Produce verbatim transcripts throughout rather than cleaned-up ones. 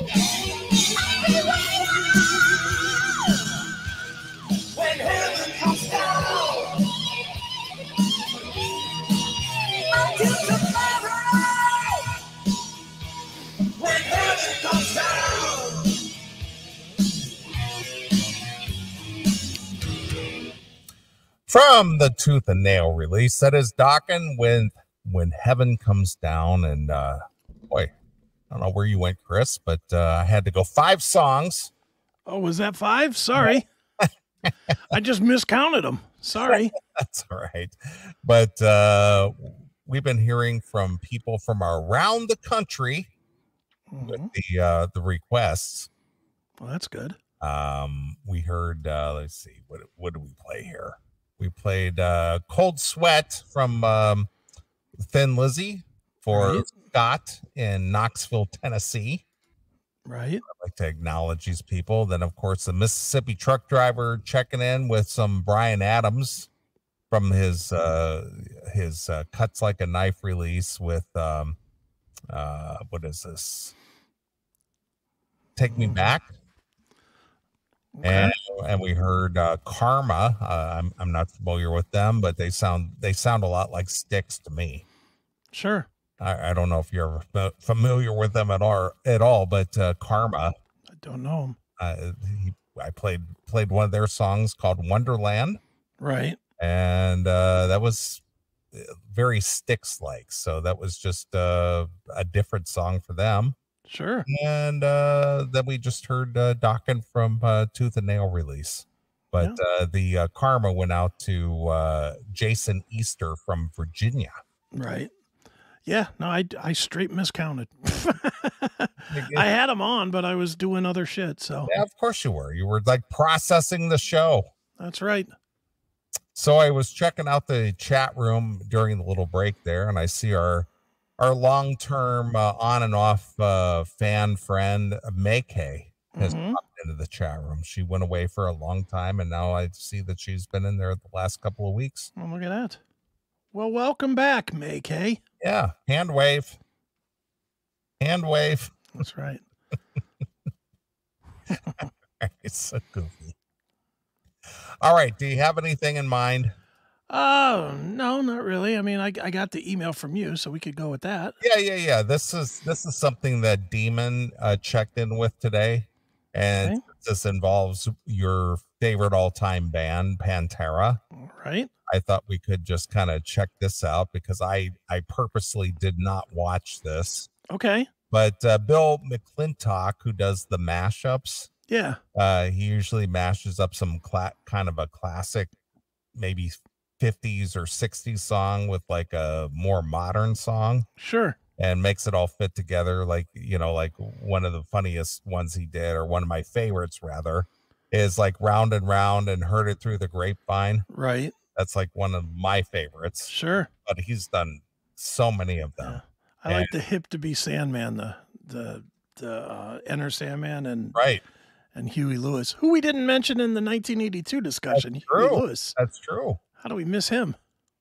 When heaven comes down, until tomorrow. When heaven comes down. From the Tooth and Nail release, that is Dokken with When Heaven Comes Down. And uh, boy, I don't know where you went, Chris, but uh, I had to go five songs. Oh, was that five? Sorry. I just miscounted them. Sorry. That's all right. But uh, we've been hearing from people from around the country mm-hmm. with the uh, the requests. Well, that's good. Um, we heard, uh, let's see, what, what did we play here? We played uh, Cold Sweat from um, Thin Lizzy for right. Scott in Knoxville, Tennessee. Right. I'd like to acknowledge these people. Then, of course, the Mississippi truck driver checking in with some Bryan Adams from his uh, his uh, Cuts Like a Knife release with, um, uh, what is this? Take Me Back. Okay. And and we heard uh, Karma. Uh, I'm I'm not familiar with them, but they sound they sound a lot like Styx to me. Sure. I, I don't know if you're familiar with them at all, at all, but uh, Karma. I don't know him. Uh, he, I played played one of their songs called Wonderland. Right. And uh, that was very Styx-like. So that was just uh, a different song for them. Sure. And uh, then we just heard uh, Dokken from uh, Tooth and Nail release. But yeah. uh, the uh, Karma went out to uh, Jason Easter from Virginia. Right. Yeah, no, I, I straight miscounted. I had them on, but I was doing other shit. So yeah, of course you were. You were like processing the show. That's right. So I was checking out the chat room during the little break there, and I see our our long-term uh, on and off uh, fan friend May Kay has mm-hmm. popped into the chat room. She went away for a long time, and now I see that she's been in there the last couple of weeks. Oh, look at that. Well, welcome back, May Kay. Yeah, hand wave. Hand wave. That's right. It's so goofy. All right, do you have anything in mind? Oh, no, not really. I mean, I I got the email from you, so we could go with that. Yeah, yeah, yeah. This is this is something that Demon uh, checked in with today, and okay. This involves your favorite all-time band, Pantera. All right. I thought we could just kind of check this out because I I purposely did not watch this. Okay. But uh, Bill McClintock, who does the mashups, yeah, uh, he usually mashes up some cla- kind of a classic, maybe fifties or sixties song with like a more modern song. Sure. And makes it all fit together. Like, you know, like one of the funniest ones he did, or one of my favorites rather, is like Round and Round and Heard It Through the Grapevine. Right. That's like one of my favorites. Sure. But he's done so many of them. Yeah. I and, like the Hip to Be Sandman, the the the uh, Enter Sandman and right. and Huey Lewis, who we didn't mention in the nineteen eighty-two discussion. That's true. Huey Lewis. That's true. How do we miss him?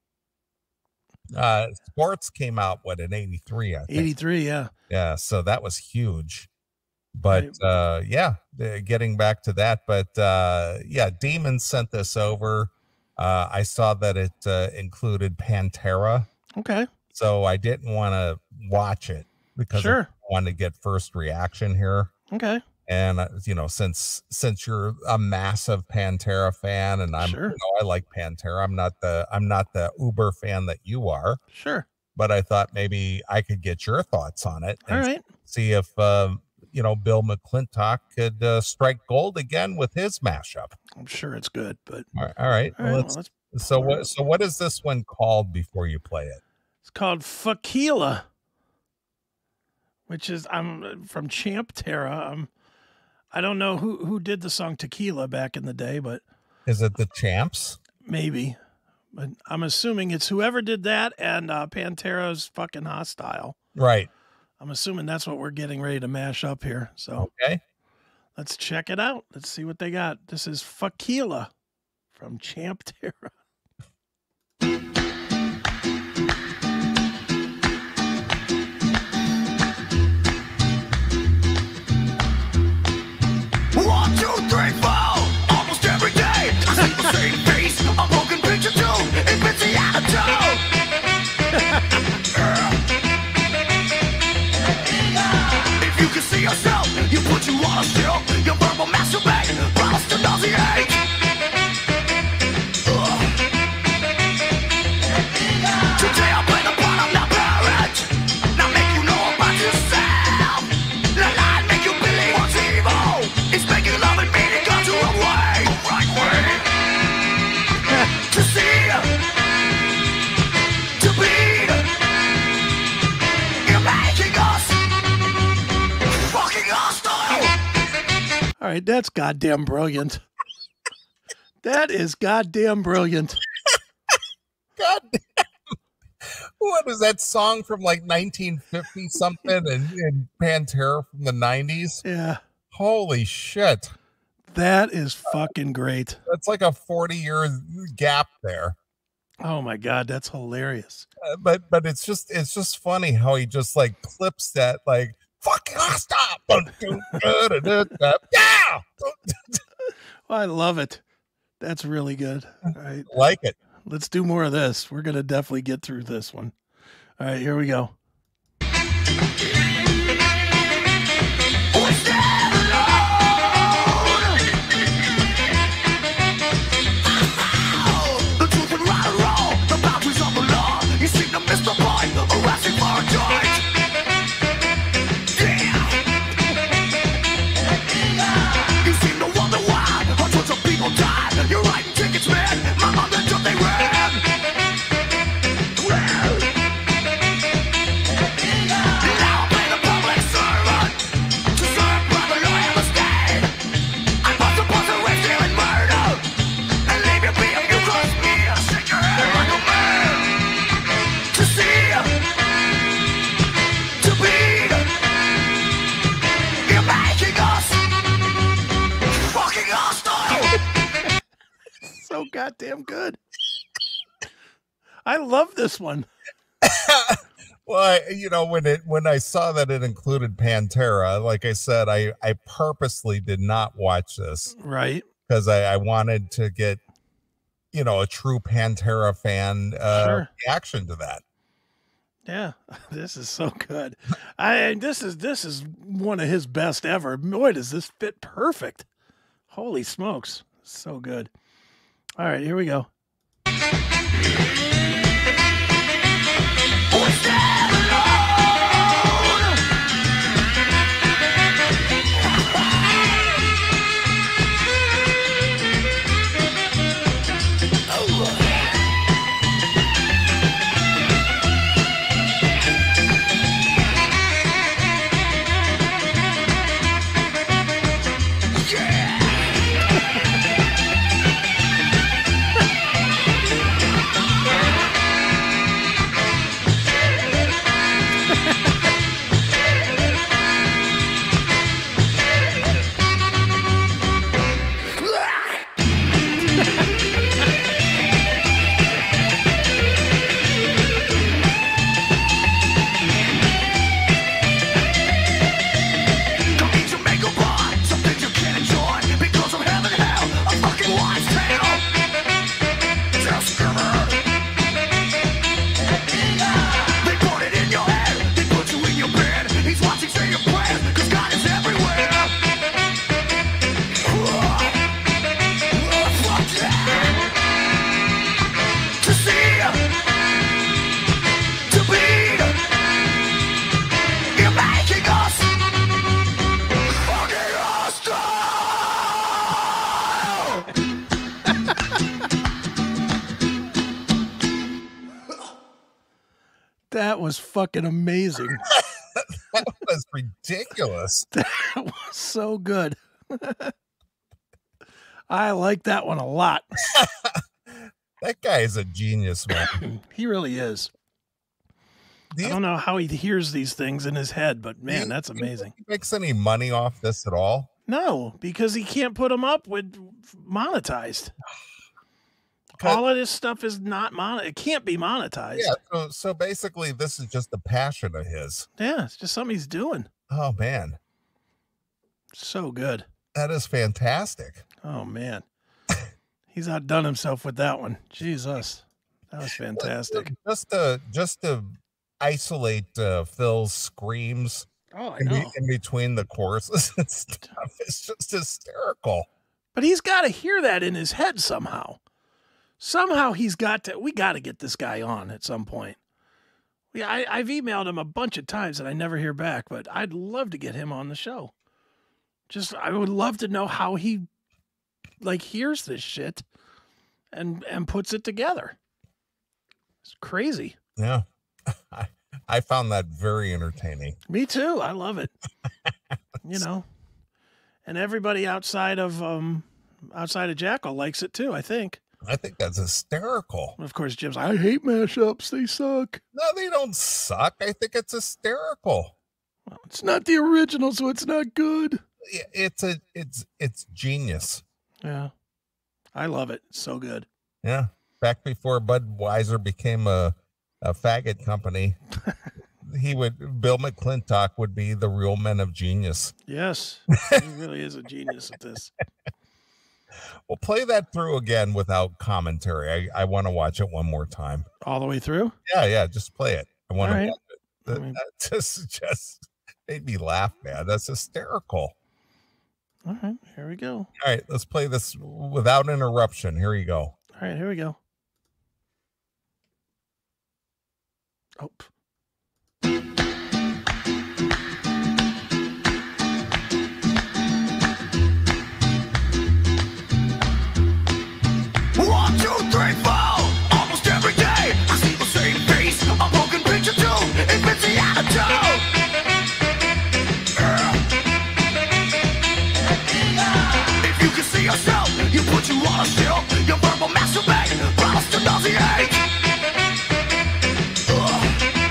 Uh, Sports came out, what, in eighty-three, I think. eighty-three, yeah. Yeah, so that was huge. But, right. uh, yeah, getting back to that. But, uh, yeah, Demon sent this over. Uh, I saw that it uh, included Pantera. Okay. So I didn't want to watch it because sure. I wanted to get first reaction here. Okay. And, uh, you know, since since you're a massive Pantera fan, and I'm, sure. you know, I like Pantera. I'm not the I'm not the uber fan that you are. Sure. But I thought maybe I could get your thoughts on it. And All right. See if, um, you know, Bill McClintock could uh, strike gold again with his mashup. I'm sure it's good, but. All right. All right. All well, right let's, well, let's, so what? So what is this one called before you play it? It's called Fakila, which is I'm from Champ Terra. I'm. I don't know who, who did the song Tequila back in the day, but is it the Champs? Maybe, but I'm assuming it's whoever did that and uh, Pantera's fucking Hostile. Right. I'm assuming that's what we're getting ready to mash up here. So okay, let's check it out. Let's see what they got. This is Fakila from Champ Terra. right, that's goddamn brilliant. That is goddamn brilliant. God damn. What is that song from like nineteen fifty something and, and Pantera from the nineties? Yeah. Holy shit. That is fucking great. That's like a forty year gap there. Oh my God, that's hilarious. Uh, but but it's just it's just funny how he just like clips that like fucking stop. Yeah. I love it. That's really good. All right. Like it. Let's do more of this. We're going to definitely get through this one. All right, here we go. So goddamn good. I love this one. Well, I, you know, when it when I saw that it included Pantera, like I said, I I purposely did not watch this, right? Because I, I wanted to get, you know, a true Pantera fan uh, Sure. reaction to that. Yeah, this is so good. I this is this is one of his best ever. Boy, does this fit perfect. Holy smokes, so good. All right, here we go. That was fucking amazing. That was ridiculous. That was so good. I like that one a lot. That guy is a genius, man. He really is. Do I you, don't know how he hears these things in his head, but man, you- that's do you think amazing. he makes any money off this at all? No, because he can't put them up with monetized. Cut- All of this stuff is not mon. It can't be monetized. Yeah. So, so basically, this is just a passion of his. Yeah, it's just something he's doing. Oh man, So good. that is fantastic. Oh man, he's outdone himself with that one. Jesus, that was fantastic. Just to just to isolate uh, Phil's screams Oh, I in, be- know. in between the choruses and stuff. It's just hysterical. But he's got to hear that in his head somehow. Somehow he's got to. We got to get this guy on at some point. Yeah, I, I've emailed him a bunch of times and I never hear back. But I'd love to get him on the show. Just I would love to know how he like hears this shit and and puts it together. It's crazy. Yeah, I, I found that very entertaining. Me too. I love it. You know. And everybody outside of um outside of Jackal likes it too, I think. I think that's hysterical. And of course, Jim's like, I hate mashups. They suck. No, they don't suck. I think it's hysterical. Well, it's not the original, so it's not good. It's a it's it's genius. Yeah. I love it. It's so good. Yeah. Back before Budweiser became a, a faggot company, he would Bill McClintock would be the real men of genius. Yes. He really is a genius at this. Well, play that through again without commentary. I, I want to watch it one more time. All the way through? Yeah, yeah, just play it. I want All to right. watch it. That, I mean- that just just made me laugh, man. That's hysterical. All right, here we go. All right, let's play this without interruption. Here you go. All right, here we go. Oh. One, two, three, four. Almost every day I see the same face. A broken picture too. It fits the attitude. If you can see yourself, you put you on a shelf. Your verbal masturbate, promise to nauseate. Ugh.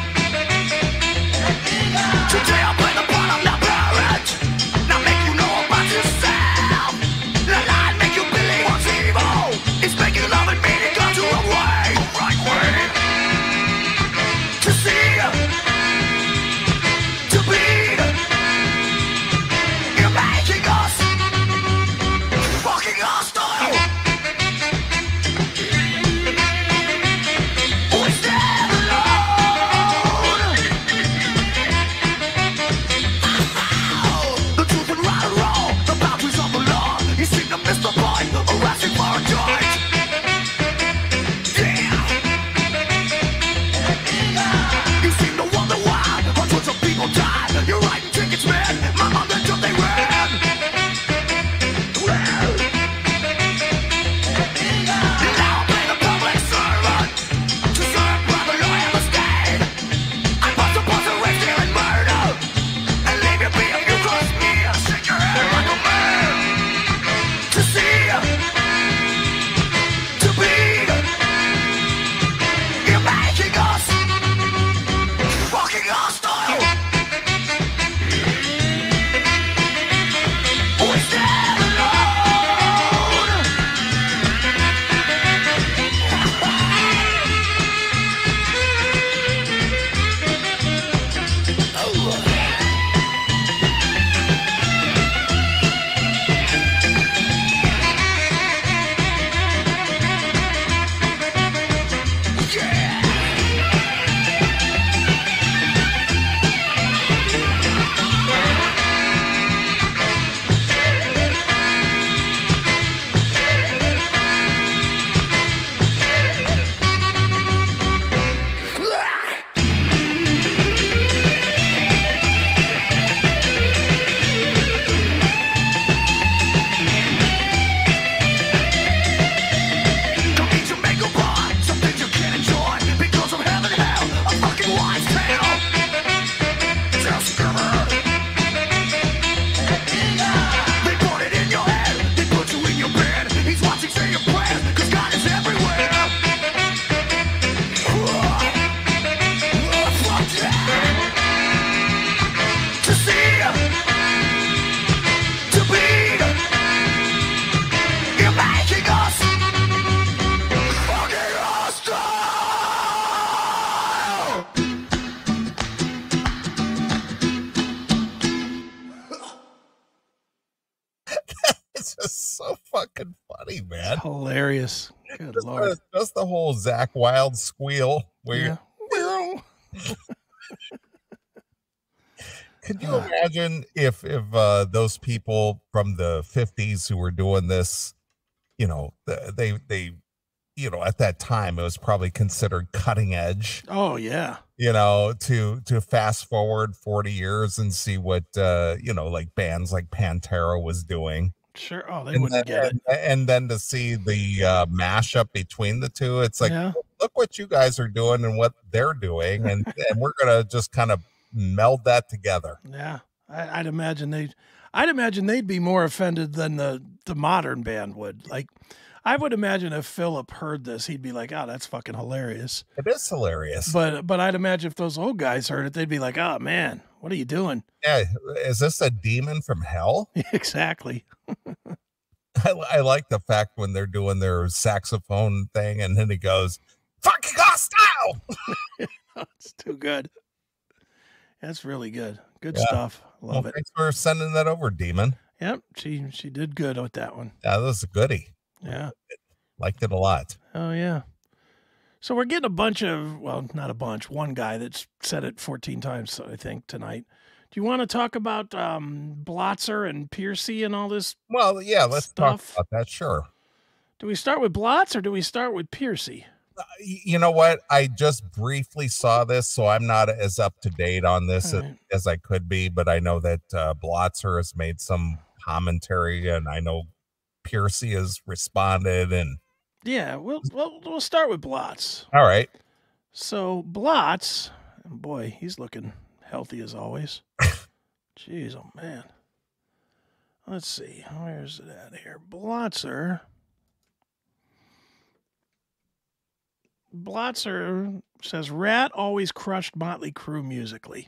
Today I play the part of the parent. Now make you know about yourself. The lie make you believe what's evil. It's making love and meaning come to a way. Right way. To see. To be. You're making us. Fucking hostile. We stand alone. The truth and right or wrong, the boundaries of the law. You seem to miss the point, arresting for a charge. Yeah. You seem to wonder why hundreds of people died. You're writing tickets, man. My mother took they ran. Well. Now I play the public servant to serve by the law and the state. I'm not supposed to rape, steal, and murder and leave you be if you cross me. Shake your head like a man. To see, to be, you're making us fucking hostile. We stand alone. Don't need to make a bar, some things you can't enjoy because of heaven and hell, a fucking wise tale. Just never. They put it in your head, they put you in your bed. He's watching, say your prayers, cause God is everywhere. Fuck yeah. To see, to be, you're making us fucking hostile. It's just so fucking funny, man. Hilarious. Good Just, Lord. the- just the whole Zach Wild squeal. Where Yeah. you could you imagine if if uh, those people from the fifties who were doing this, you know, th- they they, you know, at that time it was probably considered cutting edge. Oh, yeah. You know, to to fast forward forty years and see what uh, you know, like bands like Pantera was doing. Sure. Oh, they And wouldn't then, get it. and, and then to see the uh, mashup between the two, it's like, Yeah. look what you guys are doing and what they're doing, and and we're gonna just kind of meld that together. Yeah. I, I'd imagine they, I'd imagine they'd be more offended than the the modern band would. Like, I would imagine if Philip heard this, he'd be like, "Oh, that's fucking hilarious." It is hilarious. But but I'd imagine if those old guys heard it, they'd be like, "Oh man, what are you doing?" Yeah, is this a demon from hell? Exactly. I, I like the fact when they're doing their saxophone thing, and then he goes, "Fucking hostile." It's too good. That's really good. Good Yeah. stuff. Love Well, it. thanks for sending that over, Demon. Yep, she she did good with that one. Yeah, that was a goodie. Yeah. Liked it a lot. Oh yeah. So we're getting a bunch of, well, not a bunch, one guy that's said it fourteen times, I think, tonight. Do you want to talk about um, Blotzer and Piercy and all this? Well, yeah, let's Stuff. talk about that. Sure. Do we start with Blotz or do we start with Piercy? Uh, y- You know what? I just briefly saw this, so I'm not as up to date on this All as, right. as I could be, but I know that uh, Blotzer has made some commentary, and I know Piercy has responded. And Yeah, we'll, we'll, we'll start with Blotz. all right. So Blotz, boy, he's looking healthy as always. Jeez, oh man. Let's see. Where's it at here? Blotzer. Blotzer says Ratt always crushed Motley Crue musically.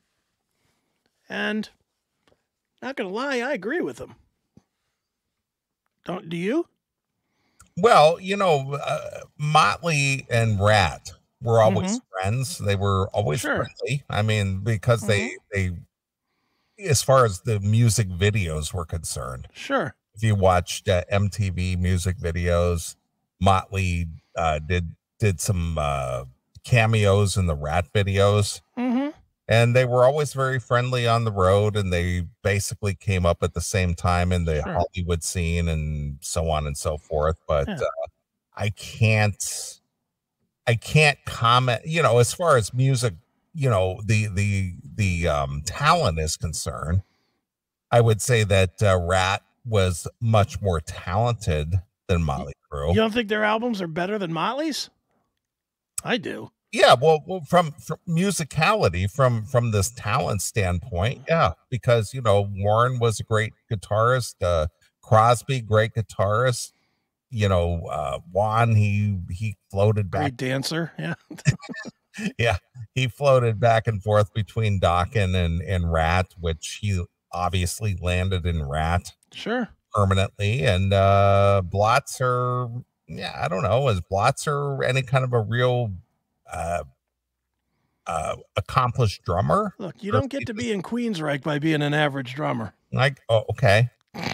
And not gonna lie, I agree with him. Don't do you? Well, you know, uh, Motley and Ratt were always Mhm. friends. They were always Sure. friendly. I mean, because they they as far as the music videos were concerned, Sure. if you watched uh, M T V music videos, Motley uh, did did some uh, cameos in the Ratt videos, Mm-hmm. and they were always very friendly on the road. And they basically came up at the same time in the Sure. Hollywood scene, and so on and so forth. But Yeah. uh, I can't, I can't comment. You know, as far as music, you know, the the the um, talent is concerned, I would say that uh, Ratt was much more talented than Motley Crue. You don't think their albums are better than Motley's? I do. Yeah, well, well from, from musicality, from from this talent standpoint, yeah, because you know Warren was a great guitarist, uh, Crosby, great guitarist. You know, uh, Juan, he he floated back, Great dancer. Yeah. yeah, he floated back and forth between Dokken and and Ratt, which he obviously landed in Ratt Sure. permanently. And uh Blotzer, yeah, I don't know, is Blotzer any kind of a real uh uh accomplished drummer? Look, you Or don't get to be in Queensryche by being an average drummer. like, oh, okay.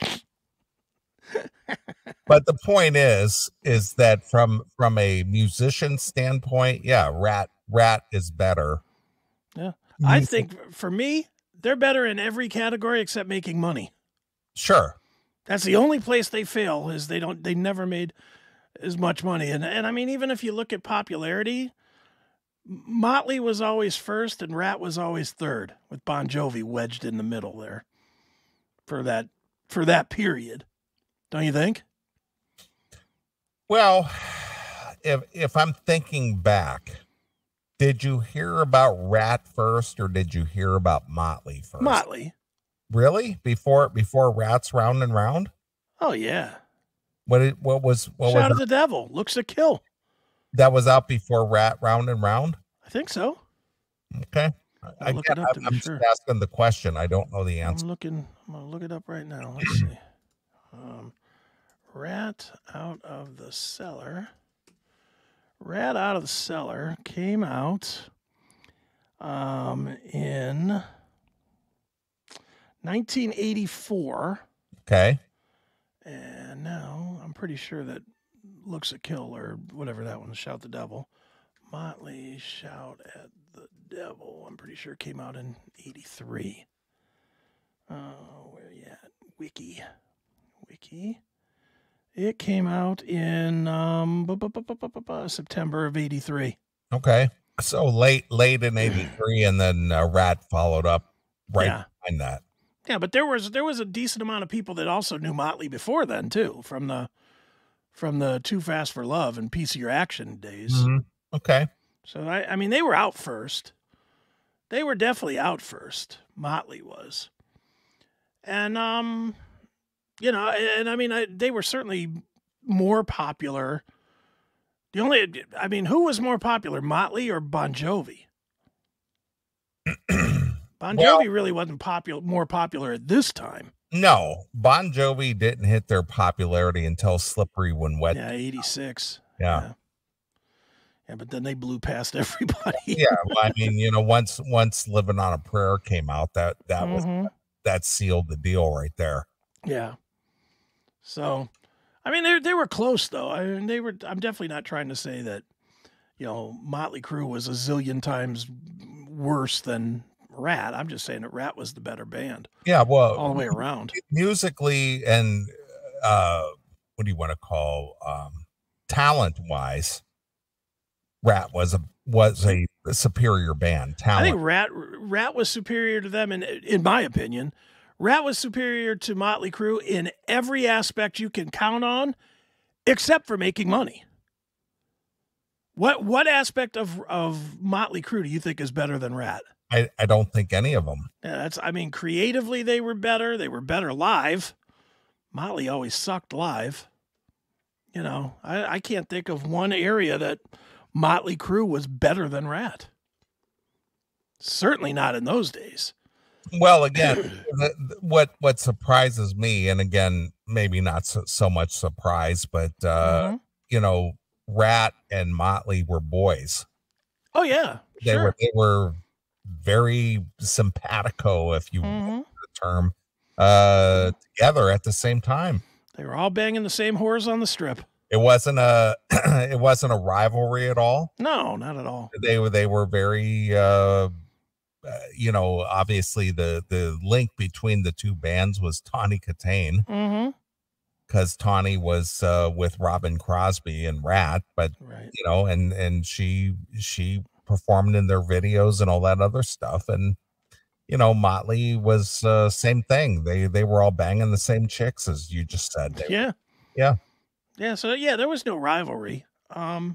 But the point is is that from from a musician standpoint, yeah, rat rat is better. Yeah. I Music- think for me, they're better in every category except making money. sure. That's the only place they fail is they don't they never made as much money. And and I mean, even if you look at popularity, Motley was always first and Ratt was always third, with Bon Jovi wedged in the middle there for that for that period. Don't you think? Well, if if I'm thinking back, did you hear about Rat first or did you hear about Motley first? Motley. Really? Before before Rat's Round and Round? Oh yeah. What it what was what Shout was of the Devil. Looks a kill. that was out before Rat Round and Round? I think so. Okay. I, look get- it up to I'm, be I'm just sure. asking the question. I don't know the answer. I'm looking. I'm gonna look it up right now. Let's see. Um, Rat out of the cellar. Rat out of the cellar came out um, in nineteen eighty-four, Okay. and now I'm pretty sure that Looks a Kill or whatever that one, Shout the Devil. Motley Shout at the Devil. I'm pretty sure came out in eighty-three. Oh, where you at? Wiki. Wiki. It came out in um, bu- bu- bu- bu- bu- bu- bu- September of eighty-three. Okay. So late late in eighty-three, and then uh, Rat followed up right Yeah. behind that. Yeah, but there was there was a decent amount of people that also knew Motley before then too, from the from the Too Fast for Love and Piece of Your Action days. Mhm. Okay. So I, I mean, they were out first. They were definitely out first. Motley was. And, um, you know, and, and I mean, I, they were certainly more popular. The only, I mean, who was more popular, Motley or Bon Jovi? Bon Well- Jovi really wasn't popular, more popular at this time. No, Bon Jovi didn't hit their popularity until Slippery When Wet. Yeah, eighty-six. Yeah. Yeah. Yeah, but then they blew past everybody. Yeah, well, I mean, you know, once once Living on a Prayer came out, that that was Mhm. that sealed the deal right there. Yeah. So, I mean, they they were close though. I mean, they were. I'm definitely not trying to say that, you know, Motley Crue was a zillion times worse than Ratt. I'm just saying that Ratt was the better band Yeah, well, all the way around. musically and uh, what do you want to call um, talent wise, Ratt was a was a superior band. I Talent, think Ratt Ratt was superior to them, in in my opinion. Ratt was superior to Motley Crue in every aspect you can count on, except for making money. What what aspect of of Motley Crue do you think is better than Ratt? I, I don't think any of them. Yeah, that's. I mean, creatively they were better. They were better live. Motley always sucked live. You know, I, I can't think of one area that Motley Crue was better than Ratt. Certainly not in those days. Well, again, the, the- what what surprises me, and again, maybe not so, so much surprise, but uh, Mhm. you know, Ratt and Motley were boys. Oh yeah, They sure. were they were very simpatico, if you Mhm. want the term, uh, together at the same time. They were all banging the same whores on the strip. It wasn't a it wasn't a rivalry at all. No, not at all. They were they were very uh, uh, you know, obviously the the link between the two bands was Tawny Katane, Mm-hmm. because Tawny was uh, with Robin Crosby and Ratt, but Right. you know, and and she she performed in their videos and all that other stuff, and you know, Motley was uh, same thing. They they were all banging the same chicks, as you just said. They- Yeah. yeah. Yeah. So yeah, there was no rivalry. Um.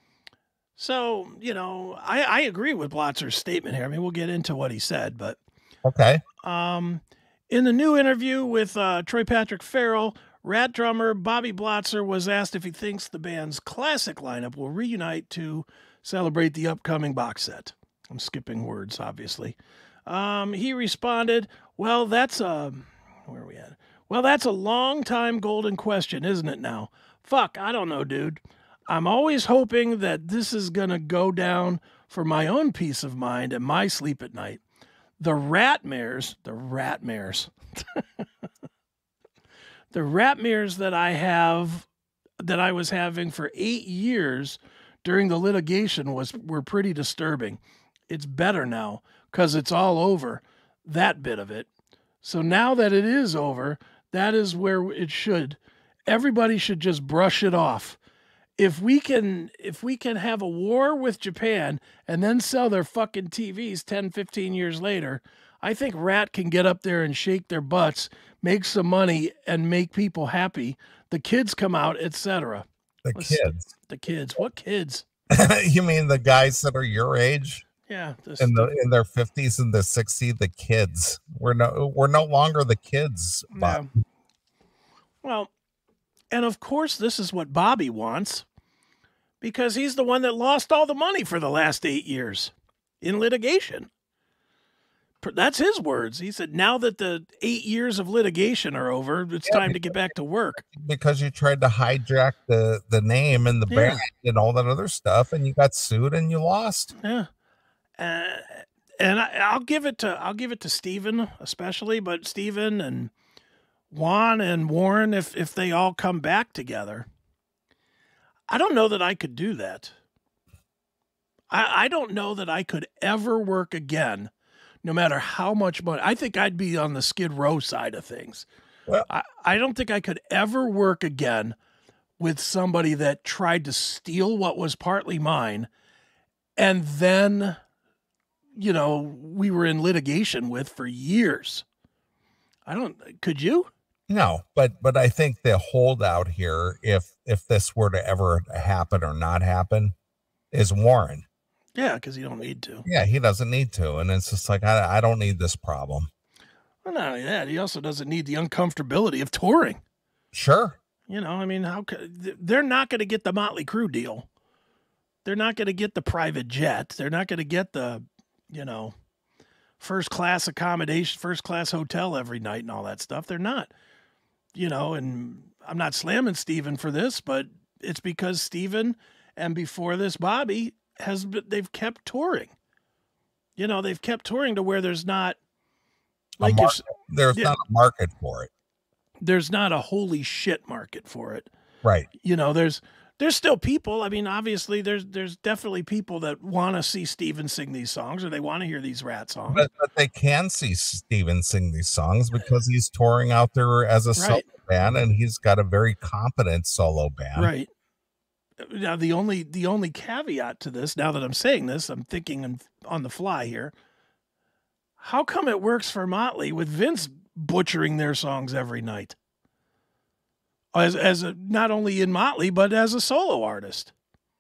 So you know, I I agree with Blotzer's statement here. I mean, we'll get into what he said, but Okay. um, in the new interview with uh, Troy Patrick Farrell, Ratt drummer Bobby Blotzer was asked if he thinks the band's classic lineup will reunite to celebrate the upcoming box set. I'm skipping words, obviously. Um, he responded, "Well, that's a where are we at? Well, that's a long time golden question, isn't it? Now, fuck, I don't know, dude. I'm always hoping that this is gonna go down for my own peace of mind and my sleep at night. The Ratmares, the Ratmares, the Ratmares that I have, that I was having for eight years during the litigation was were pretty disturbing. It's better now because it's all over, that bit of it. So now that it is over, that is where it should. Everybody should just brush it off. If we can if we can have a war with Japan and then sell their fucking T Vs ten, fifteen years later, I think Ratt can get up there and shake their butts, make some money, and make people happy. The kids come out, et cetera. The Let's- kids. The kids. What kids? You mean the guys that are your age Yeah. This, in the in their fifties and the sixties? The kids. We're no we're no longer the kids. yeah. Bob. Well, and of course, this is what Bobby wants because he's the one that lost all the money for the last eight years in litigation. Per- That's his words. He said, now that the eight years of litigation are over, it's Yeah, time to get back to work. Because you tried to hijack the the name and the Yeah. band and all that other stuff, and you got sued and you lost. Yeah. Uh, and I, I'll give it to I'll give it to Steven especially, but Steven and Juan and Warren, if if they all come back together, I don't know that I could do that. I, I don't know that I could ever work again, no matter how much money. I think I'd be on the Skid Row side of things. Well- I, I don't think I could ever work again with somebody that tried to steal what was partly mine and then, you know, we were in litigation with for years. I don't, could you? No, but but I think the holdout here, if if this were to ever happen or not happen, is Warren. Yeah, because you don't need to. Yeah, he doesn't need to, and it's just like I I don't need this problem. Well, not only that, he also doesn't need the uncomfortability of touring. Sure. You know, I mean, how could, they're not going to get the Motley Crue deal. They're not going to get the private jet. They're not going to get the, you know, first class accommodation, first class hotel every night and all that stuff. They're not, you know, and I'm not slamming Steven for this, but it's because Steven and before this Bobby has, they've kept touring. You know, they've kept touring to where there's not, like, market, there's yeah, not a market for it. There's not a holy shit market for it. Right. You know, there's, There's still people. I mean, obviously, there's there's definitely people that want to see Steven sing these songs, or they want to hear these Ratt songs. But, but they can see Steven sing these songs because he's touring out there as a right. solo band, and he's got a very competent solo band. Right. Now, the only the only caveat to this, now that I'm saying this, I'm thinking on the fly here. How come it works for Motley with Vince butchering their songs every night? As as a, not only in Motley, but as a solo artist.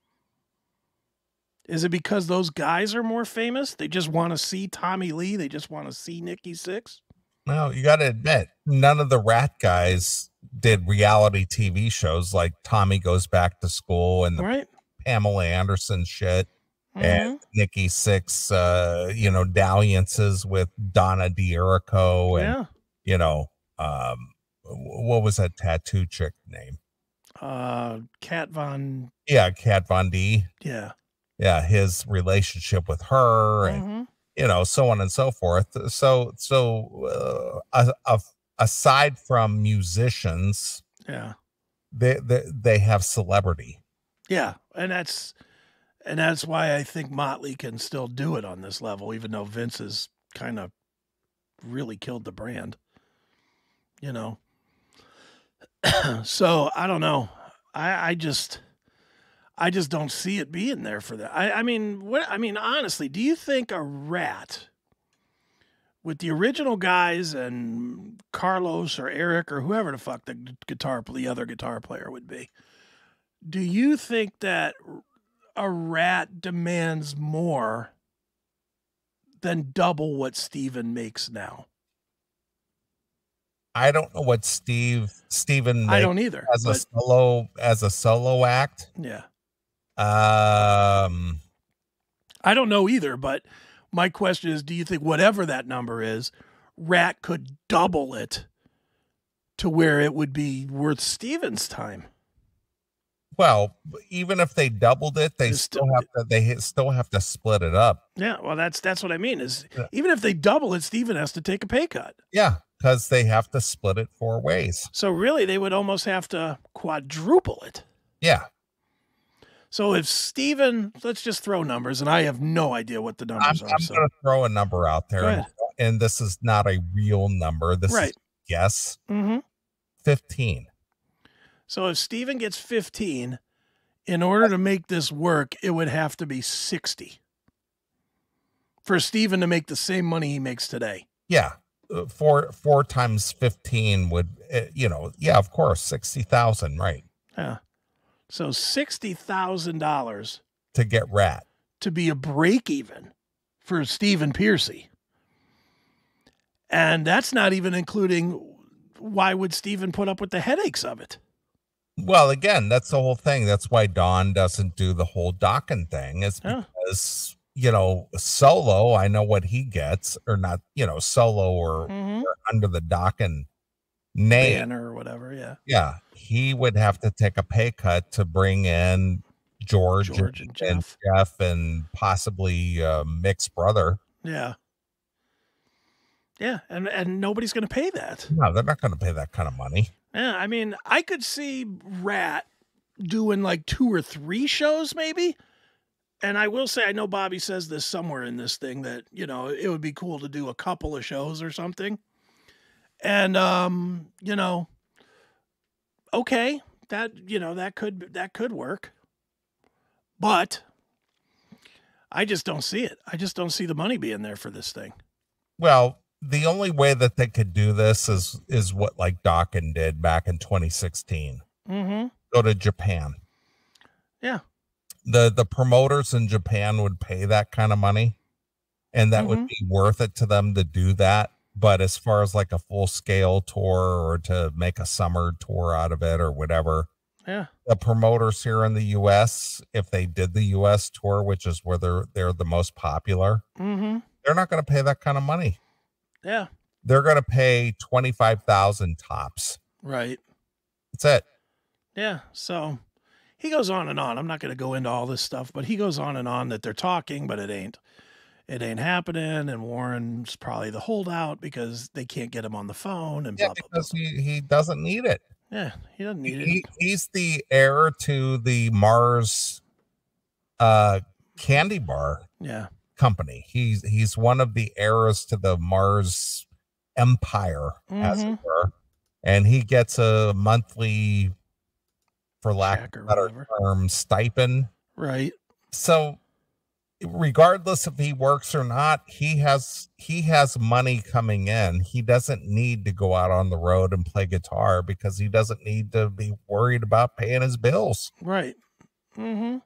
Is it because those guys are more famous? They just want to see Tommy Lee. They just want to see Nikki Sixx. No, you got to admit, none of the Ratt guys did reality T V shows like Tommy Goes Back to School and the right. Pamela Anderson shit, mm-hmm. and Nikki Sixx, uh, you know, dalliances with Donna D'Erico, and yeah. you know, um. What was that tattoo chick name? Uh, Kat Von. Yeah, Kat Von D. Yeah, yeah, his relationship with her, and mm-hmm. you know, so on and so forth. So, so uh, uh, aside from musicians, yeah, they, they they have celebrity. Yeah, and that's and that's why I think Motley can still do it on this level, even though Vince has kind of really killed the brand. You know. So I don't know. I, I just, I just don't see it being there for that. I, I mean, what? I mean, honestly, do you think a Ratt with the original guys and Carlos or Eric or whoever the fuck the guitar, the other guitar player would be, do you think that a Ratt demands more than double what Steven makes now? I don't know what Steve Steven I don't either as but, a solo as a solo act. Yeah. Um I don't know either, but my question is, do you think whatever that number is, Ratt could double it to where it would be worth Steven's time? Well, even if they doubled it, they It's still still, have to they still have to split it up. Yeah, well that's that's what I mean is Yeah. even if they double it, Steven has to take a pay cut. Yeah. Because they have to split it four ways. So really, they would almost have to quadruple it. Yeah. So if Steven, let's just throw numbers, and I have no idea what the numbers I'm, are. I'm so. going to throw a number out there, and, and this is not a real number. This right. is a guess. Mm-hmm. fifteen. So if Steven gets fifteen, in order to make this work, it would have to be sixty for Steven to make the same money he makes today. Yeah. Four four times fifteen would, uh, you know, yeah, of course, sixty thousand, right? Yeah. So sixty thousand dollars to get Ratt to be a break even for Steven Piercy, and that's not even including why would Steven put up with the headaches of it? Well, again, that's the whole thing. That's why Don doesn't do the whole Dokken thing. Is because. Yeah. You know, solo, I know what he gets, or not, you know, solo or, mm-hmm. or under the Dokken name Banner or whatever. Yeah. Yeah. He would have to take a pay cut to bring in George, George and, and, Jeff. and Jeff and possibly uh, Mick's brother. Yeah. Yeah. And, and nobody's going to pay that. No, they're not going to pay that kind of money. Yeah. I mean, I could see Ratt doing like two or three shows maybe. And I will say, I know Bobby says this somewhere in this thing that, you know, it would be cool to do a couple of shows or something. And, um, you know, okay, that, you know, that could, that could work. But I just don't see it. I just don't see the money being there for this thing. Well, the only way that they could do this is, is what like Dokken did back in twenty sixteen. Mm-hmm. Go to Japan. Yeah. The the promoters in Japan would pay that kind of money, and that mm-hmm. would be worth it to them to do that But as far as like a full scale tour or to make a summer tour out of it or whatever, Yeah. the promoters here in the U S, if they did the U S tour, which is where they're they're the most popular, Mm-hmm. they're not going to pay that kind of money. Yeah. They're going to pay twenty-five thousand tops. Right. That's it. Yeah. So he goes on and on. I'm not going to go into all this stuff, but he goes on and on that they're talking, but it ain't. It ain't happening, and Warren's probably the holdout because they can't get him on the phone and Yeah, blah, blah, because blah. he, he doesn't need it. Yeah, he doesn't need He, it. he's the heir to the Mars uh, candy bar Yeah. company. He's he's one of the heirs to the Mars empire, as it Mhm. were. And he gets a monthly, for lack Check of or a better whatever. term, stipend. Right. So regardless if he works or not, he has he has money coming in. He doesn't need to go out on the road and play guitar because he doesn't need to be worried about paying his bills. Right. Mm-hmm.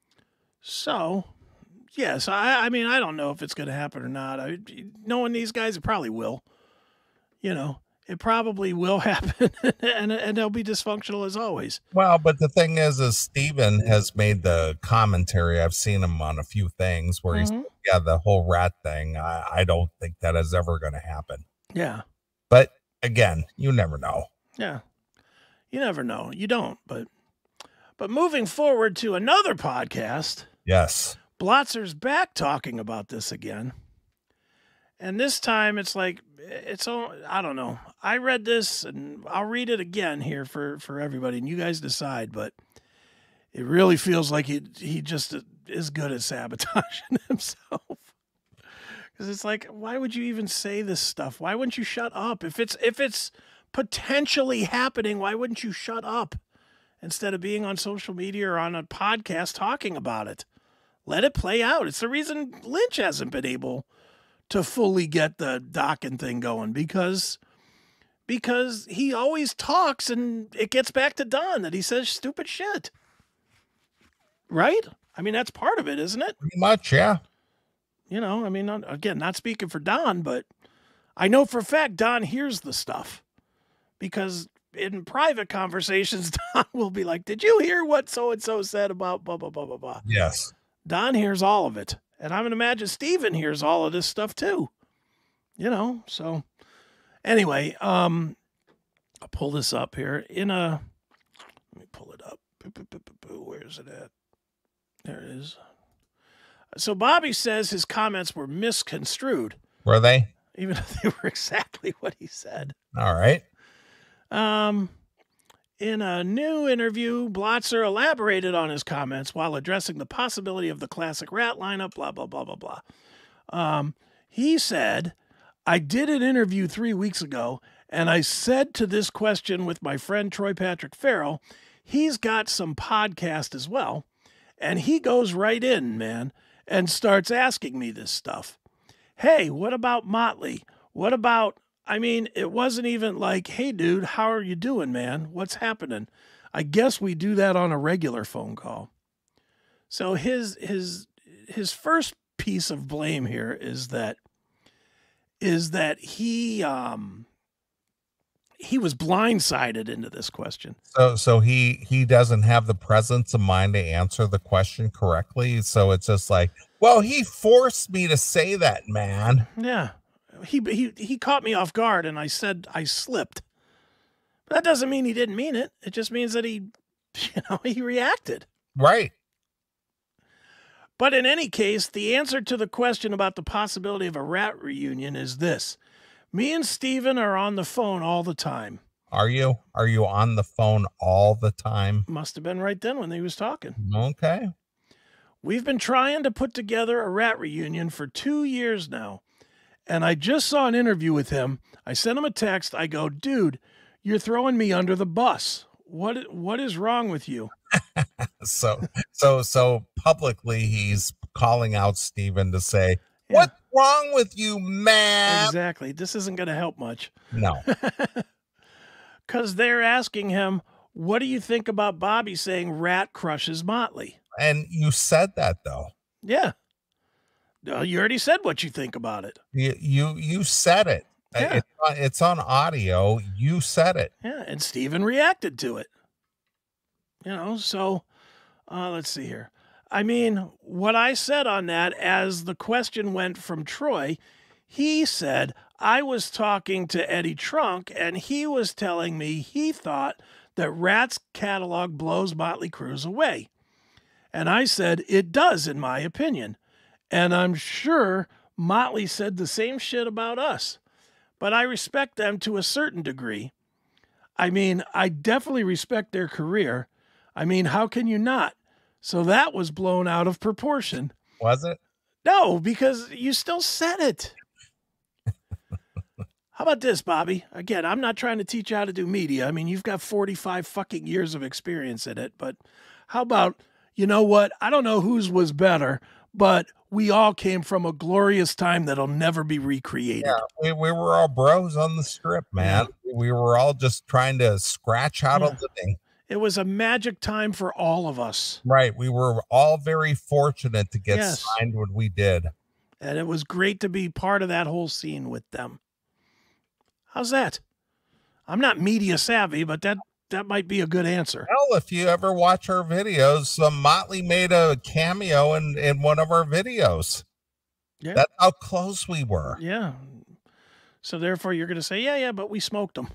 So, yes, I, I mean, I don't know if it's going to happen or not. I, knowing these guys, it probably will. You know, it probably will happen, and and they'll be dysfunctional as always. Well, but the thing is, is Steven has made the commentary. I've seen him on a few things where he's, Mhm. yeah, the whole rat thing. I, I don't think that is ever going to happen. Yeah. But again, you never know. Yeah. You never know. You don't. But but moving forward to another podcast, Yes. Blotzer's back talking about this again. And this time it's like, it's all, I don't know. I read this and I'll read it again here for, for everybody and you guys decide, but it really feels like he, he just is good at sabotaging himself. Because it's like, why would you even say this stuff? Why wouldn't you shut up? If it's, if it's potentially happening, why wouldn't you shut up instead of being on social media or on a podcast talking about it? Let it play out. It's the reason Lynch hasn't been able to fully get the docking thing going because because he always talks and it gets back to Don that he says stupid shit. Right? I mean, that's part of it, isn't it? Pretty much, yeah. You know, I mean, not, again, not speaking for Don, but I know for a fact Don hears the stuff because in private conversations, Don will be like, did you hear what so-and-so said about blah, blah, blah, blah, blah. Yes. Don hears all of it. And I'm going to imagine Steven hears all of this stuff too. You know, so anyway, um, I'll pull this up here in a, let me pull it up. Where is it at? There it is. So Bobby says his comments were misconstrued. Were they? Even if they were exactly what he said. All right. Um, in a new interview, Blotzer elaborated on his comments while addressing the possibility of the classic Ratt lineup, blah, blah, blah, blah, blah. Um, he said, I did an interview three weeks ago, and I said to this question with my friend Troy Patrick Farrell, he's got some podcast as well, and he goes right in, man, and starts asking me this stuff. Hey, what about Motley? What about... I mean, it wasn't even like, hey, dude, how are you doing, man? What's happening? I guess we do that on a regular phone call. So his his his first piece of blame here is that is that he um he was blindsided into this question. So so he he doesn't have the presence of mind to answer the question correctly. So it's just like, well, he forced me to say that, man. Yeah. He he he caught me off guard and I said I slipped. But that doesn't mean he didn't mean it. It just means that he, you know, he reacted. Right. But in any case, the answer to the question about the possibility of a Ratt reunion is this. Me and Steven are on the phone all the time. Are you? Are you on the phone all the time? Must have been right then when he was talking. Okay. We've been trying to put together a Ratt reunion for two years now. And I just saw an interview with him. I sent him a text. I go, dude, you're throwing me under the bus. What what is wrong with you? so so so publicly he's calling out Steven to say, Yeah. what's wrong with you, man? Exactly. This isn't going to help much. No. Because they're asking him, what do you think about Bobby saying Ratt crushes Motley? And you said that though. Yeah. Uh, you already said what you think about it. You you you said it. Uh, Yeah. It's, on- it's on audio. You said it. Yeah, and Steven reacted to it. You know, so uh, let's see here. I mean, what I said on that, as the question went from Troy, he said, I was talking to Eddie Trunk, and he was telling me he thought that Ratt's catalog blows Motley Crue away. And I said, it does, in my opinion. And I'm sure Motley said the same shit about us. But I respect them to a certain degree. I mean, I definitely respect their career. I mean, how can you not? So that was blown out of proportion. Was it? No, because you still said it. How about this, Bobby? Again, I'm not trying to teach you how to do media. I mean, you've got forty-five fucking years of experience in it. But how about, you know what? I don't know whose was better, but we all came from a glorious time that'll never be recreated. Yeah, we, we were all bros on the strip, man. Yeah. We were all just trying to scratch out yeah. a living. It was a magic time for all of us. Right. We were all very fortunate to get yes. signed when we did. And it was great to be part of that whole scene with them. How's that? I'm not media savvy, but that, that might be a good answer. Well, if you ever watch our videos, um, Motley made a cameo in, in one of our videos. Yeah. That's how close we were. Yeah. So therefore you're going to say, yeah, yeah, but we smoked them.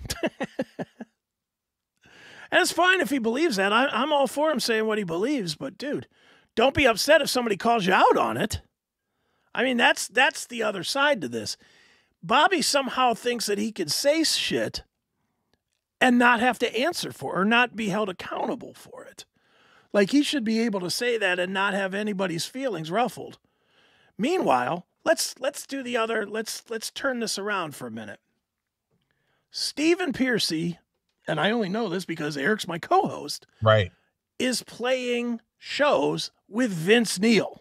And it's fine if he believes that. I, I'm all for him saying what he believes, but dude, don't be upset if somebody calls you out on it. I mean, that's that's the other side to this. Bobby somehow thinks that he can say shit and not have to answer for it, or not be held accountable for it. Like he should be able to say that and not have anybody's feelings ruffled. Meanwhile, let's let's do the other, let's let's turn this around for a minute. Stephen Piercy, and I only know this because Eric's my co-host, right, is playing shows with Vince Neil.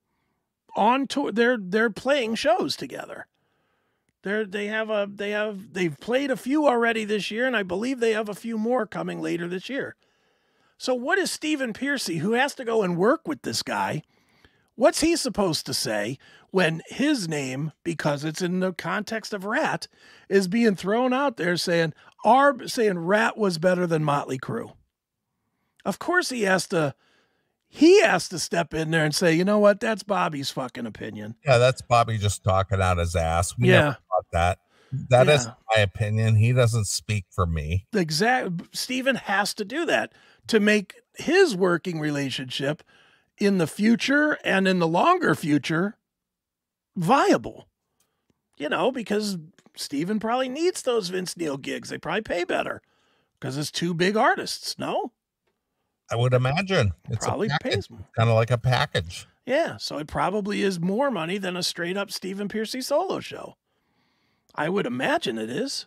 On tour, they're they're playing shows together. They're they have a they have they've played a few already this year, and I believe they have a few more coming later this year. So what is Stephen Piercy, who has to go and work with this guy, what's he supposed to say when his name, because it's in the context of Ratt, is being thrown out there saying our saying Ratt was better than Motley Crue? Of course he has to he has to step in there and say, you know what, that's Bobby's fucking opinion. Yeah, that's Bobby just talking out his ass. We yeah. never thought that. That yeah. is my opinion. He doesn't speak for me. Exactly. Stephen has to do that to make his working relationship in the future and in the longer future viable. You know, because Stephen probably needs those Vince Neil gigs. They probably pay better because it's two big artists, no? I would imagine. It's probably pays more. Kind of like a package. Yeah, so it probably is more money than a straight up Stephen Piercy solo show. I would imagine it is.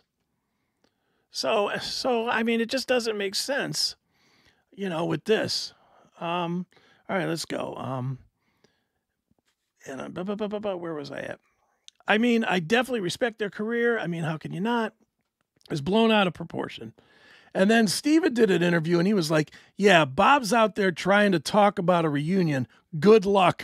So, so I mean, it just doesn't make sense, you know, with this. Um, all right, let's go. Um, and uh, bu- bu- bu- bu- where was I at? I mean, I definitely respect their career. I mean, how can you not? It was blown out of proportion. And then Steven did an interview and he was like, yeah, Bob's out there trying to talk about a reunion. Good luck.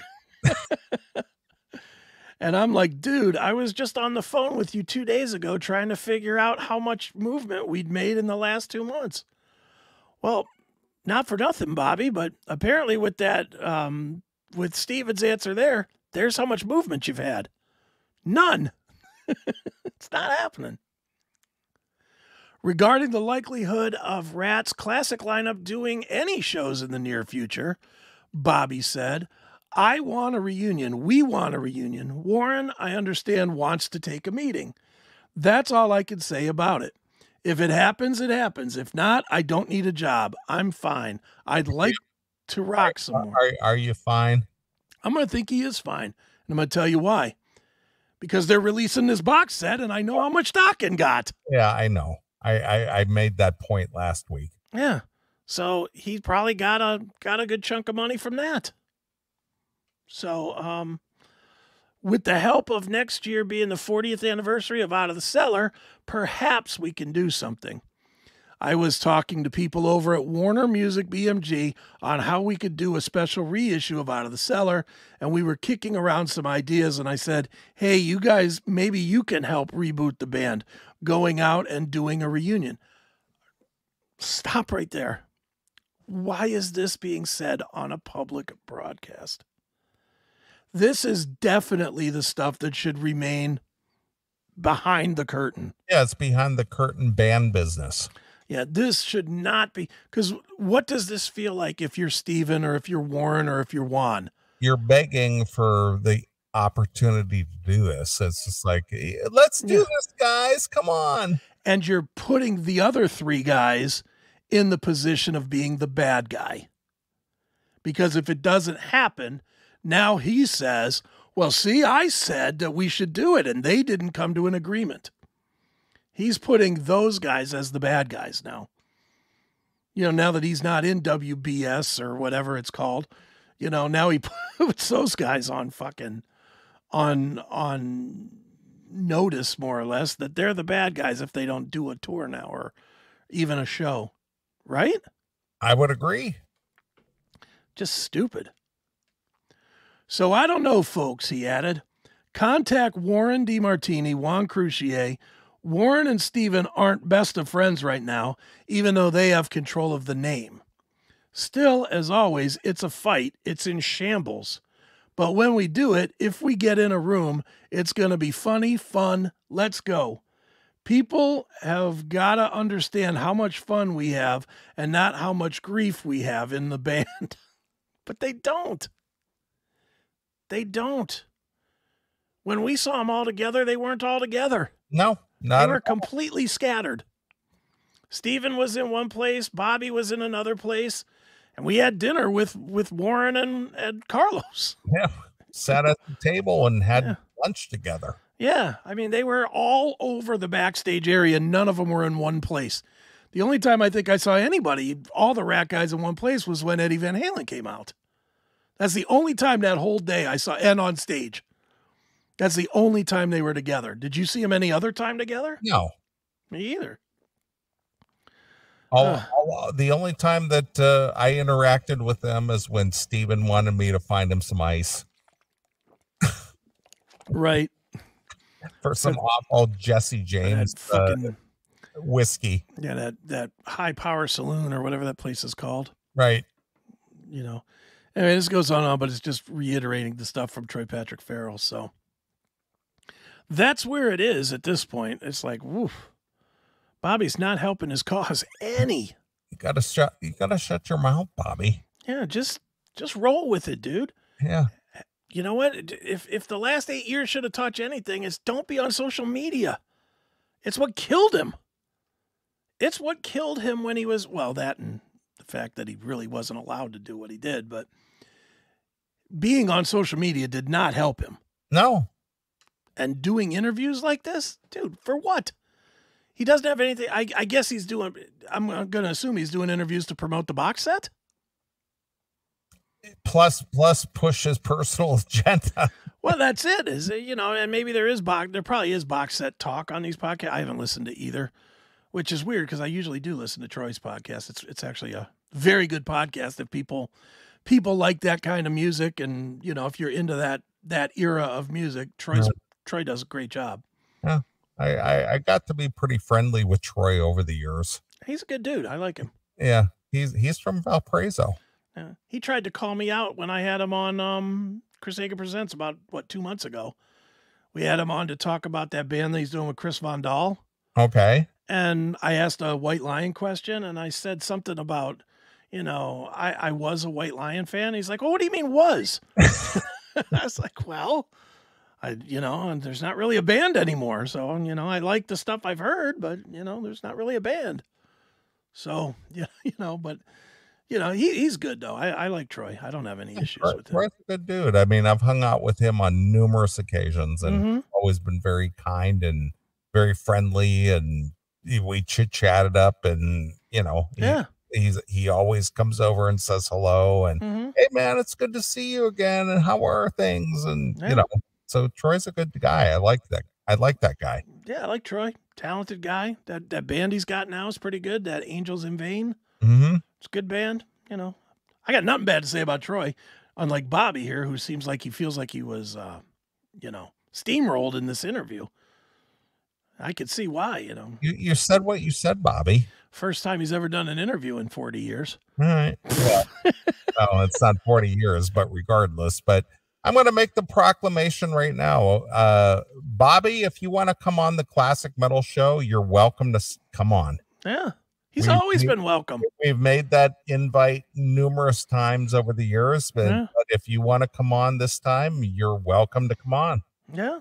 And I'm like, dude, I was just on the phone with you two days ago trying to figure out how much movement we'd made in the last two months. Well, not for nothing, Bobby, but apparently with that, um, with Steven's answer there, there's how much movement you've had. None. It's not happening. Regarding the likelihood of Ratt's classic lineup doing any shows in the near future, Bobby said, I want a reunion. We want a reunion. Warren, I understand, wants to take a meeting. That's all I can say about it. If it happens, it happens. If not, I don't need a job. I'm fine. I'd like to rock some more. Are, are you fine? I'm going to think he is fine. And I'm going to tell you why. Because they're releasing this box set, and I know how much Dawkins got. Yeah, I know. I, I, I made that point last week. Yeah. So he probably got a got a good chunk of money from that. So um, with the help of next year being the fortieth anniversary of Out of the Cellar, perhaps we can do something. I was talking to people over at Warner Music B M G on how we could do a special reissue of Out of the Cellar, and we were kicking around some ideas, and I said, hey, you guys, maybe you can help reboot the band, going out and doing a reunion. Stop right there. Why is this being said on a public broadcast? This is definitely the stuff that should remain behind the curtain. Yeah, it's behind the curtain band business. Yeah, this should not be, because what does this feel like if you're Steven or if you're Warren or if you're Juan? You're begging for the opportunity to do this. It's just like, let's do Yeah. this, guys. Come on. And you're putting the other three guys in the position of being the bad guy. Because if it doesn't happen, now he says, well, see, I said that we should do it, and they didn't come to an agreement. He's putting those guys as the bad guys now. You know, now that he's not in W B S or whatever it's called, you know, now he puts those guys on fucking, on, on notice, more or less, that they're the bad guys if they don't do a tour now or even a show. Right? I would agree. Just stupid. So I don't know, folks, he added. Contact Warren DeMartini, Juan Crucier. Warren and Steven aren't best of friends right now, even though they have control of the name. Still, as always, it's a fight. It's in shambles. But when we do it, if we get in a room, it's going to be funny, fun. Let's go. People have got to understand how much fun we have and not how much grief we have in the band. But they don't. They don't. When we saw them all together, they weren't all together. No, not They were at all. completely scattered. Steven was in one place, Bobby was in another place, and we had dinner with, with Warren and, and Carlos. Yeah. Sat at the table and had Yeah. lunch together. Yeah, I mean, they were all over the backstage area. None of them were in one place. The only time I think I saw anybody, all the Ratt guys in one place, was when Eddie Van Halen came out. That's the only time that whole day I saw, and on stage. That's the only time they were together. Did you see them any other time together? No. Me either. All, Ugh. all- the only time that uh, I interacted with them is when Steven wanted me to find him some ice Right. for some awful Jesse That James uh, fucking, whiskey. yeah, that, that high power saloon or whatever that place is called. Right. You know, anyway, this goes on and on, but it's just reiterating the stuff from Troy Patrick Farrell. So that's where it is at this point. It's like, woof, Bobby's not helping his cause any. You gotta shut. You gotta shut your mouth, Bobby. Yeah, just just roll with it, dude. Yeah. You know what? If if the last eight years should have taught you anything, it's don't be on social media. It's what killed him. It's what killed him when he was, well, that and the fact that he really wasn't allowed to do what he did, but being on social media did not help him. No. And doing interviews like this, dude, for what? He doesn't have anything. I, I guess he's doing, I'm going to assume he's doing interviews to promote the box set. Plus, plus, push his personal agenda. Well, that's it. Is it, you know, and maybe there is box, there probably is box set talk on these podcasts. I haven't listened to either, which is weird because I usually do listen to Troy's podcast. It's it's actually a very good podcast if people people like that kind of music, and you know, if you're into that that era of music, Troy's Yeah. Troy does a great job. Yeah. I, I I got to be pretty friendly with Troy over the years. He's a good dude. I like him. Yeah. He's he's from Valparaiso. Yeah. He tried to call me out when I had him on um, Chris Hager Presents about, what, two months ago. We had him on to talk about that band that he's doing with Chris Von Dahl. Okay. And I asked a White Lion question, and I said something about, you know, I, I was a White Lion fan. He's like, well, what do you mean was? I was like, well, I, you know, and there's not really a band anymore. So, you know, I like the stuff I've heard, but, you know, there's not really a band. So, yeah, you know, but... You know, he, he's good, though. I, I like Troy. I don't have any issues Troy- with him. Troy's a good dude. I mean, I've hung out with him on numerous occasions and Mhm. always been very kind and very friendly. And he- we chit chatted up, and you know, he, Yeah. he's he always comes over and says hello and hmm hey man, it's good to see you again. And how are things? And Yeah. you know, so Troy's a good guy. I like that. I like that guy. Yeah, I like Troy. Talented guy. That that band he's got now is pretty good. That Angels in Vain. Mm-hmm. It's a good band. You know, I got nothing bad to say about Troy. Unlike Bobby here, who seems like he feels like he was, uh, you know, steamrolled in this interview. I could see why, you know. You, you said what you said, Bobby. First time he's ever done an interview in forty years. All right. Well, no, it's not forty years, but regardless. But I'm going to make the proclamation right now. Uh, Bobby, if you want to come on the Classic Metal Show, you're welcome to s- come on. Yeah. He's We- always we- been welcome. We've made that invite numerous times over the years, but, Yeah. but if you want to come on this time, you're welcome to come on. Yeah.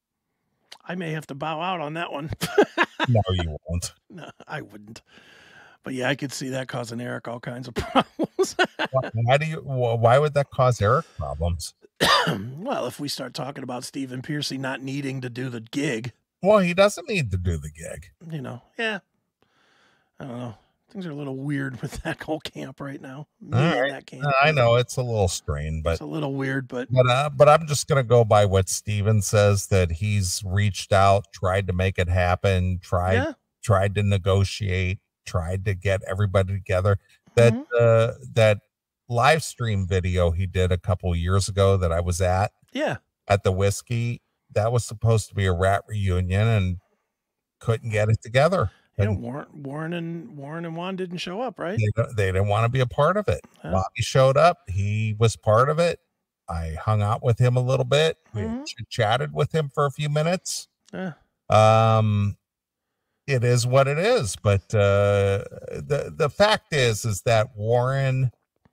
I may have to bow out on that one. No, you won't. No, I wouldn't. But yeah, I could see that causing Eric all kinds of problems. Why, why do you? wh- Why would that cause Eric problems? Well, if we start talking about Stephen Piercy not needing to do the gig, Well, he doesn't need to do the gig. you know, yeah. I don't know. Things are a little weird with that whole camp right now. Me All and right. that camp. I know it's a little strained, but It's a little weird, but but uh, but I'm just gonna go by what Steven says, that he's reached out, tried to make it happen, tried yeah. tried to negotiate, tried to get everybody together. That Mhm. uh, that live stream video he did a couple years ago that I was at Yeah. at the whiskey, that was supposed to be a Rat reunion and couldn't get it together. You know, And Warren, Warren and Warren and Juan didn't show up, right? they, don't- they didn't want to be a part of it. Yeah. Bobby showed up. He was part of it. I hung out with him a little bit. We Mhm. ch- chatted with him for a few minutes. Yeah. Um, it is what it is. But uh, the the fact is, is that Warren,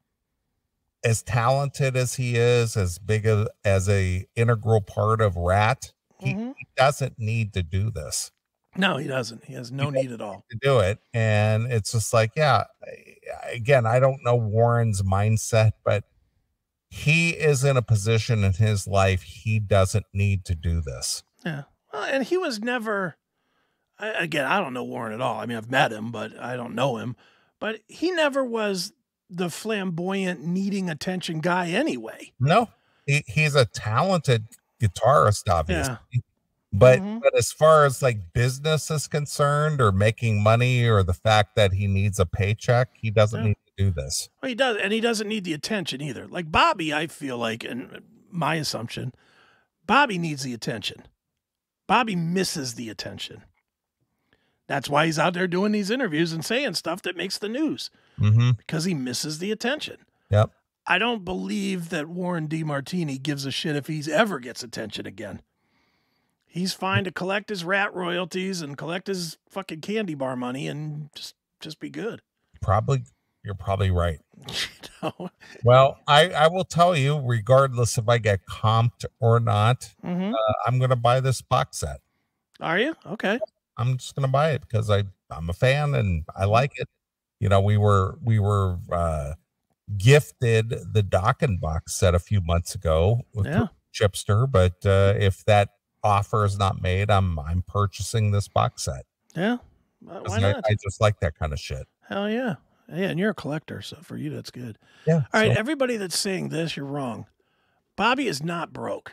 as talented as he is, as big a, as a integral part of Rat, he, Mhm. he doesn't need to do this. No, he doesn't. He has no need at all. To do it. And it's just like, yeah, I- again, I don't know Warren's mindset, but he is in a position in his life he doesn't need to do this. Yeah. Well, and he was never, I, again, I don't know Warren at all. I mean, I've met him, but I don't know him. But he never was the flamboyant, needing attention guy anyway. No, he, he's a talented guitarist, obviously. Yeah. But Mhm. but as far as like business is concerned, or making money, or the fact that he needs a paycheck, he doesn't Yeah. need to do this. Well, he does, and he doesn't need the attention either. Like Bobby, I feel like, and my assumption, Bobby needs the attention. Bobby misses the attention. That's why he's out there doing these interviews and saying stuff that makes the news, Mm-hmm. because he misses the attention. Yep. I don't believe that Warren DeMartini gives a shit if he's ever gets attention again. He's fine to collect his Rat royalties and collect his fucking candy bar money and just just be good. Probably, you're probably right. You know? Well, I, I will tell you, regardless if I get comped or not, Mhm. uh, I'm going to buy this box set. Are you? Okay. I'm just going to buy it because I, I'm a fan and I like it. You know, we were, we were, uh, gifted the Dokken box set a few months ago with Yeah. Chipster, but, uh, if that offer is not made, I'm, I'm purchasing this box set. Yeah. Why 'Cause why I, not? I just like that kind of shit. Hell yeah. Yeah, and you're a collector, so for you that's good. Yeah. All right, so- everybody that's saying this, you're wrong. Bobby is not broke.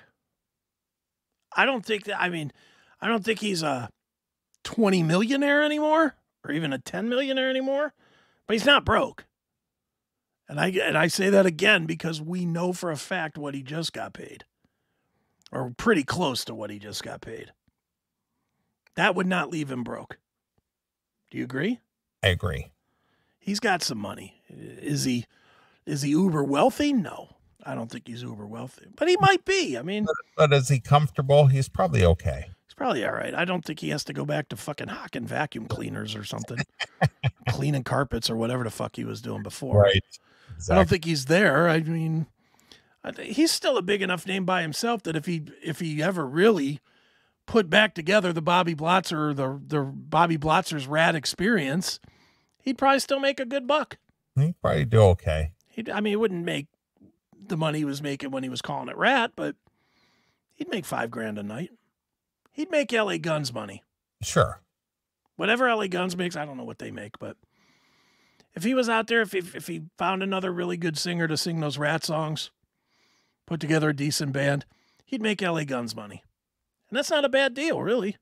I don't think that, I mean, I don't think he's a twenty millionaire anymore or even a ten millionaire anymore, but he's not broke. And I and I say that again because we know for a fact what he just got paid. Or pretty close to what he just got paid. That would not leave him broke. Do you agree? I agree. He's got some money. Is he is he uber wealthy? No. I don't think he's uber wealthy. But he might be. I mean, But is he comfortable? He's probably okay. he's probably all right. I don't think he has to go back to fucking hawking vacuum cleaners or something. Cleaning carpets or whatever the fuck he was doing before. I don't Exactly. think he's there. I mean, I th- he's still a big enough name by himself that if he if he ever really put back together the Bobby Blotzer, the the Bobby Blotzer's Rat experience, he'd probably still make a good buck. He'd probably do okay. He'd, I mean, he wouldn't make the money he was making when he was calling it Rat, but he'd make five grand a night. He'd make L A Guns money. Sure. Whatever L A Guns makes, I don't know what they make, but if he was out there, if he, if he found another really good singer to sing those Rat songs, put together a decent band, he'd make L A Guns money. And that's not a bad deal, really.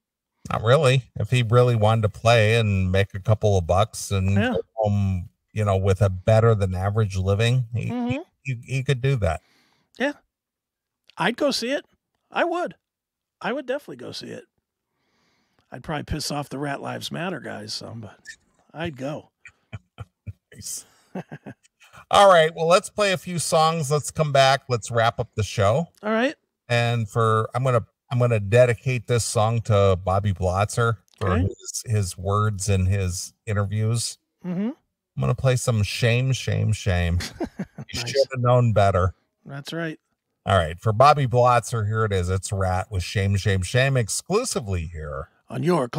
Not really. If he really wanted to play and make a couple of bucks and Yeah. go home, you know, with a better than average living, he, Mhm. he, he, he could do that. Yeah. I'd go see it. I would. I would definitely go see it. I'd probably piss off the Rat Lives Matter guys some, but I'd go. Nice. All right. Well, let's play a few songs. Let's come back. Let's wrap up the show. All right. And for I'm gonna I'm gonna dedicate this song to Bobby Blotzer for Okay. his, his words in his interviews. Mm-hmm. I'm gonna play some shame, shame, shame. You Nice. should have known better. That's right. All right, for Bobby Blotzer, here it is. It's Ratt with Shame, Shame, Shame exclusively here On your